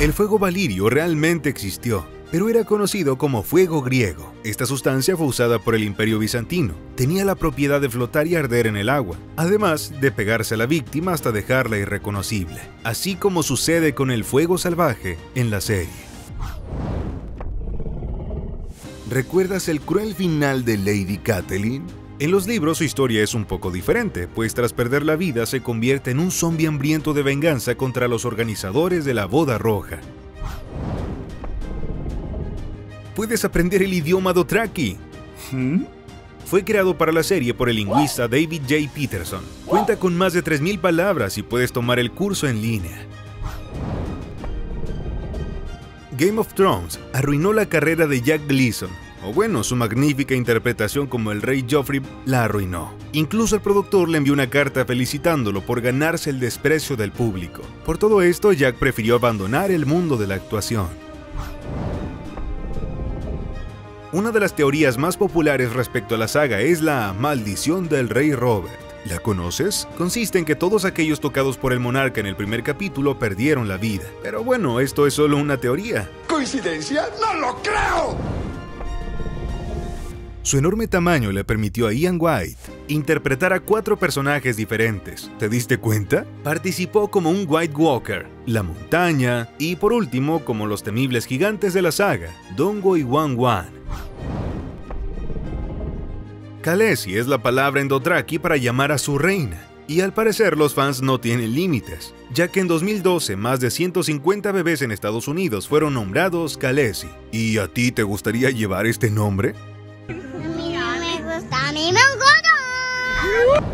El fuego valirio realmente existió, pero era conocido como fuego griego. Esta sustancia fue usada por el Imperio Bizantino. Tenía la propiedad de flotar y arder en el agua, además de pegarse a la víctima hasta dejarla irreconocible, así como sucede con el fuego salvaje en la serie. ¿Recuerdas el cruel final de Lady Catelyn? En los libros su historia es un poco diferente, pues tras perder la vida se convierte en un zombi hambriento de venganza contra los organizadores de la Boda Roja. Puedes aprender el idioma Dothraki. Fue creado para la serie por el lingüista David J. Peterson. Cuenta con más de 3000 palabras y puedes tomar el curso en línea. Game of Thrones arruinó la carrera de Jack Gleeson, o bueno, su magnífica interpretación como el rey Joffrey la arruinó. Incluso el productor le envió una carta felicitándolo por ganarse el desprecio del público. Por todo esto, Jack prefirió abandonar el mundo de la actuación. Una de las teorías más populares respecto a la saga es la maldición del rey Robert. ¿La conoces? Consiste en que todos aquellos tocados por el monarca en el primer capítulo perdieron la vida. Pero bueno, esto es solo una teoría. ¿Coincidencia? ¡No lo creo! Su enorme tamaño le permitió a Ian White interpretar a 4 personajes diferentes. ¿Te diste cuenta? Participó como un White Walker, la montaña y por último como los temibles gigantes de la saga, Dongo y Wan Wan. Khaleesi es la palabra en Dothraki para llamar a su reina, y al parecer los fans no tienen límites, ya que en 2012 más de 150 bebés en Estados Unidos fueron nombrados Khaleesi. ¿Y a ti te gustaría llevar este nombre? A mí no me gusta, a mí me encanta.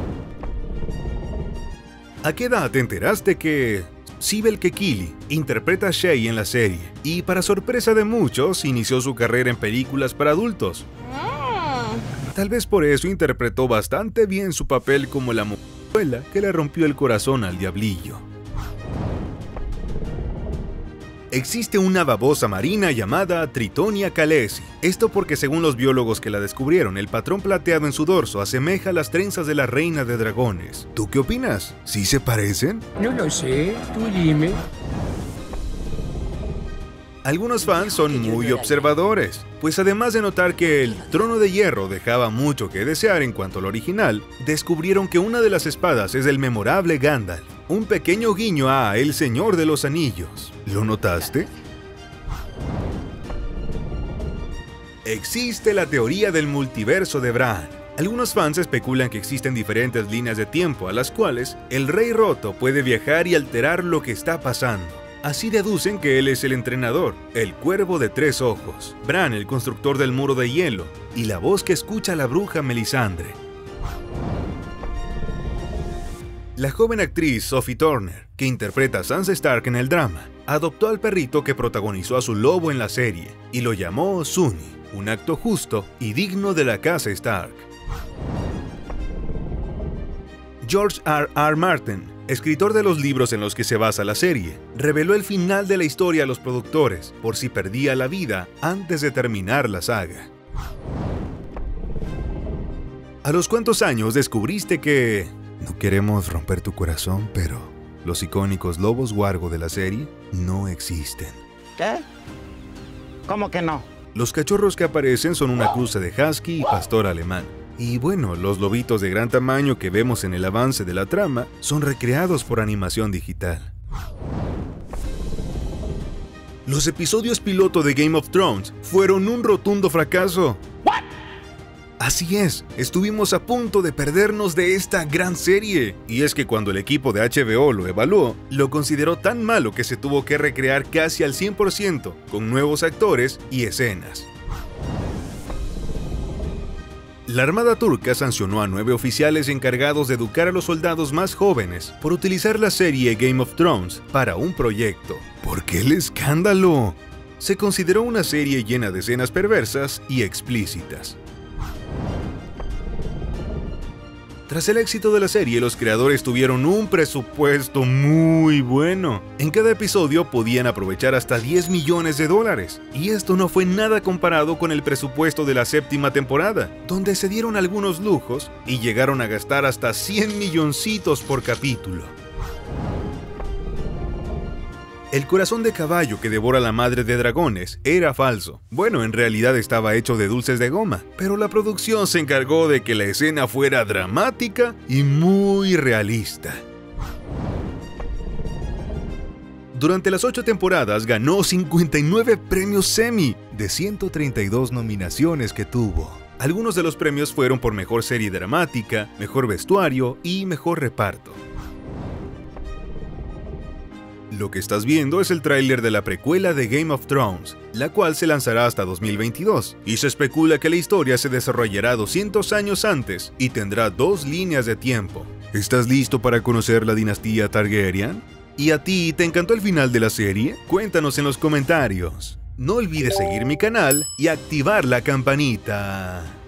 ¿A qué edad te enteraste que Sibel Kekili interpreta a Shay en la serie? Y para sorpresa de muchos, inició su carrera en películas para adultos. Tal vez por eso interpretó bastante bien su papel como la mujer que le rompió el corazón al diablillo. Existe una babosa marina llamada Tritonia Khaleesi. Esto porque según los biólogos que la descubrieron, el patrón plateado en su dorso asemeja a las trenzas de la reina de dragones. ¿Tú qué opinas? ¿Sí se parecen? No lo sé, tú dime. Algunos fans son muy observadores, pues además de notar que el Trono de Hierro dejaba mucho que desear en cuanto al original, descubrieron que una de las espadas es el memorable Gandalf, un pequeño guiño a El Señor de los Anillos. ¿Lo notaste? Existe la teoría del multiverso de Bran. Algunos fans especulan que existen diferentes líneas de tiempo a las cuales el Rey Roto puede viajar y alterar lo que está pasando. Así deducen que él es el entrenador, el Cuervo de 3 ojos, Bran el constructor del muro de hielo y la voz que escucha a la bruja Melisandre. La joven actriz Sophie Turner, que interpreta a Sansa Stark en el drama, adoptó al perrito que protagonizó a su lobo en la serie y lo llamó Sunny, un acto justo y digno de la casa Stark. George R.R. Martin, escritor de los libros en los que se basa la serie, reveló el final de la historia a los productores por si perdía la vida antes de terminar la saga. ¿A los cuántos años descubriste que no queremos romper tu corazón, pero los icónicos lobos wargo de la serie no existen? ¿Qué? ¿Cómo que no? Los cachorros que aparecen son una cruza de husky y pastor alemán. Y bueno, los lobitos de gran tamaño que vemos en el avance de la trama son recreados por animación digital. Los episodios piloto de Game of Thrones fueron un rotundo fracaso. Así es, estuvimos a punto de perdernos de esta gran serie. Y es que cuando el equipo de HBO lo evaluó, lo consideró tan malo que se tuvo que recrear casi al 100% con nuevos actores y escenas. La Armada turca sancionó a 9 oficiales encargados de educar a los soldados más jóvenes por utilizar la serie Game of Thrones para un proyecto. ¿Por qué el escándalo? Se consideró una serie llena de escenas perversas y explícitas. Tras el éxito de la serie, los creadores tuvieron un presupuesto muy bueno. En cada episodio podían aprovechar hasta $10 millones. Y esto no fue nada comparado con el presupuesto de la 7ª temporada, donde se dieron algunos lujos y llegaron a gastar hasta 100 milloncitos por capítulo. El corazón de caballo que devora la madre de dragones era falso. Bueno, en realidad estaba hecho de dulces de goma, pero la producción se encargó de que la escena fuera dramática y muy realista. Durante las 8 temporadas ganó 59 premios Emmy de 132 nominaciones que tuvo. Algunos de los premios fueron por mejor serie dramática, mejor vestuario y mejor reparto. Lo que estás viendo es el tráiler de la precuela de Game of Thrones, la cual se lanzará hasta 2022, y se especula que la historia se desarrollará 200 años antes y tendrá 2 líneas de tiempo. ¿Estás listo para conocer la dinastía Targaryen? ¿Y a ti te encantó el final de la serie? Cuéntanos en los comentarios. No olvides seguir mi canal y activar la campanita.